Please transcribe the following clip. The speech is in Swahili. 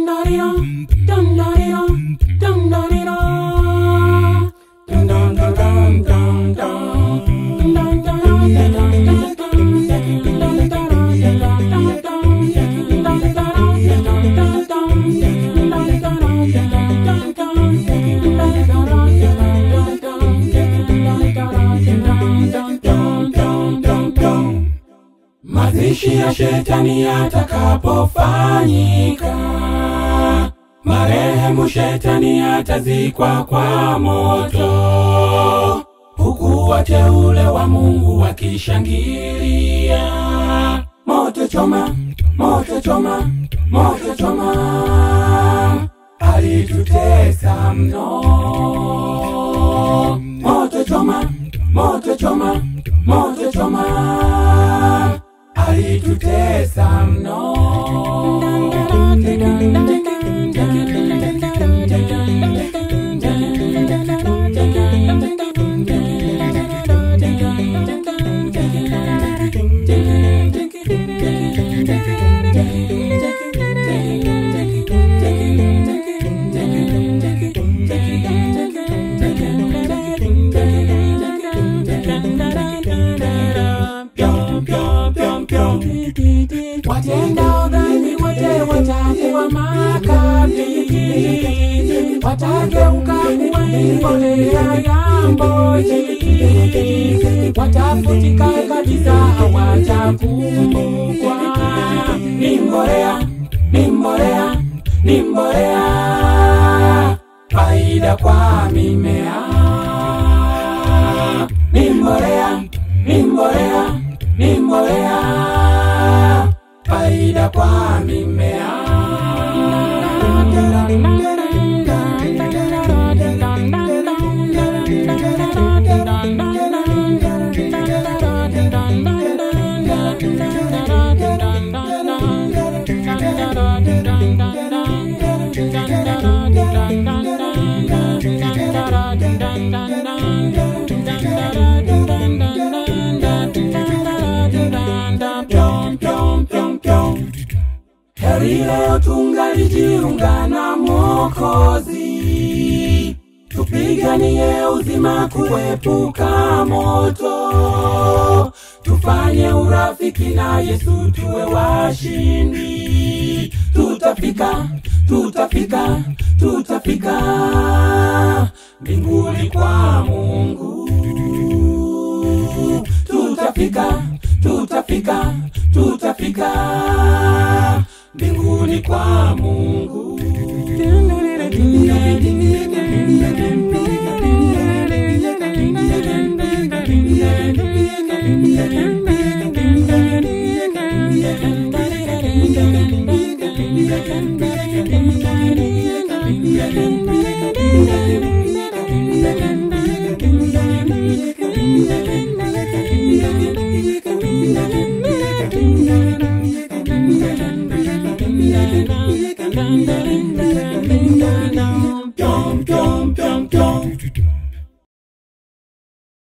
Mazishi ya shetani yatakapofanyika, marehemu shetani atazikwa kwa moto, huku wateule wa Mungu wakishangilia. Moto choma, moto choma, moto choma, alitutesa mno. Moto choma, moto choma, moto choma, alitutesa mno. Watenda udhani wote watakuwa makabili, watageuka kuwa mbolea ya mboji, watafutika kabisa hawatakumbukwa. Ni mbolea, ni mbolea, ni mbolea, faida kwa mimea. Ni mbolea, ni mbolea, ni mbolea, faida kwa mimea. Heri leo tungalijiunga na Mwokozi, tupiganie uzima kuepuka moto, tufanye urafiki na Yesu tuwe washindi. Tutafika, tutafika, tutafika mbinguni kwa Mungu. Tutafika, tutafika, tutafika mbinguni kwa Mungu. Dun dun